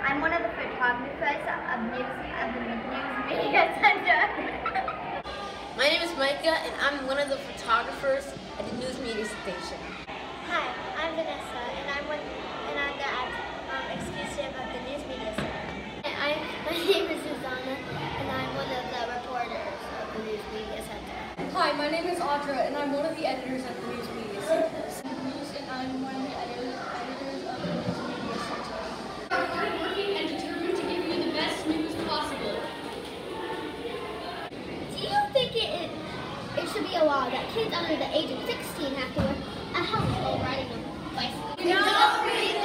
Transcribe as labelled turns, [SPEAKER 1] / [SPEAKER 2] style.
[SPEAKER 1] I'm one of the photographers of the News Media Center.
[SPEAKER 2] My name is Micah, and I'm one of the photographers at the News Media Station.
[SPEAKER 3] Hi, I'm Vanessa, and I'm the executive of the News Media Center. My name is Susanna, and I'm one of the reporters of the News Media Center.
[SPEAKER 4] Hi, my name is Audra, and I'm one of the editors at the News Media Center. And I'm one of the editors of the News Media Center. We're hardworking and determined to give you the best news possible.
[SPEAKER 3] Do you think it should be a law that kids under the age of 16 have to wear a helmet while riding a bicycle?
[SPEAKER 1] No reason.